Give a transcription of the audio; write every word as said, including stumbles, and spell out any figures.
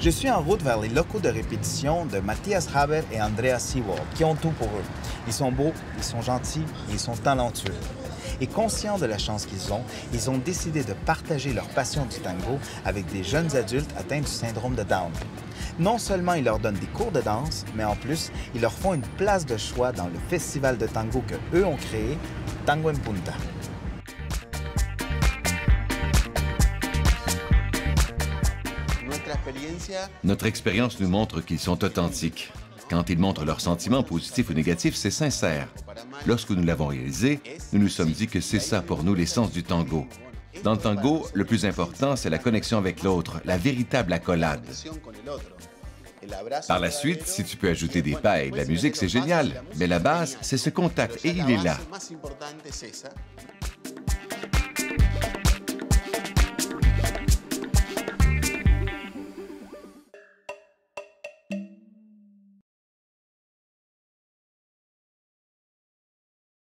Je suis en route vers les locaux de répétition de Matthias Haber et Andreas Seawald, qui ont tout pour eux. Ils sont beaux, ils sont gentils et ils sont talentueux. Et conscients de la chance qu'ils ont, ils ont décidé de partager leur passion du tango avec des jeunes adultes atteints du syndrome de Down. Non seulement ils leur donnent des cours de danse, mais en plus, ils leur font une place de choix dans le festival de tango que eux ont créé, Tango en Punta. Notre expérience nous montre qu'ils sont authentiques. Quand ils montrent leurs sentiments positifs ou négatifs, c'est sincère. Lorsque nous l'avons réalisé, nous nous sommes dit que c'est ça pour nous l'essence du tango. Dans le tango, le plus important, c'est la connexion avec l'autre, la véritable accolade. Par la suite, si tu peux ajouter des pas et de la musique, c'est génial. Mais la base, c'est ce contact et il est là.